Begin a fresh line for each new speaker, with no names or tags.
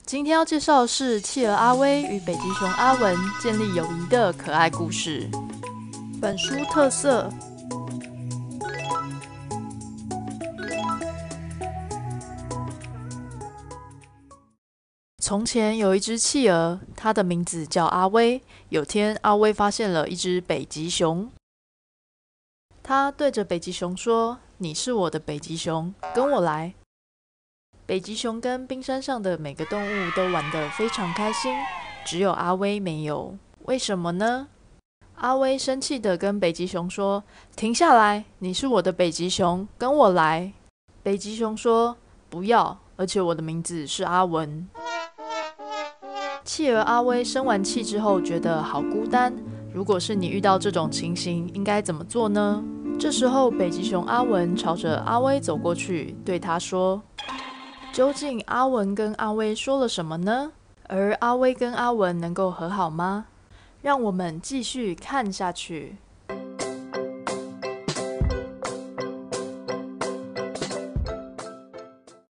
今天要介绍的是企鹅阿威与北极熊阿文建立友谊的可爱故事。本书特色：从前有一只企鹅，它的名字叫阿威。有天，阿威发现了一只北极熊，他对着北极熊说：“你是我的北极熊，跟我来。”北极熊跟冰山上的每个动物都玩得非常开心，只有阿威没有。为什么呢？阿威生气地跟北极熊说：“停下来！你是我的北极熊，跟我来。”北极熊说：“不要，而且我的名字是阿文。”企鹅阿威生完气之后觉得好孤单。如果是你遇到这种情形，应该怎么做呢？这时候，北极熊阿文朝着阿威走过去，对他说：“究竟阿文跟阿威说了什么呢？而阿威跟阿文能够和好吗？让我们继续看下去。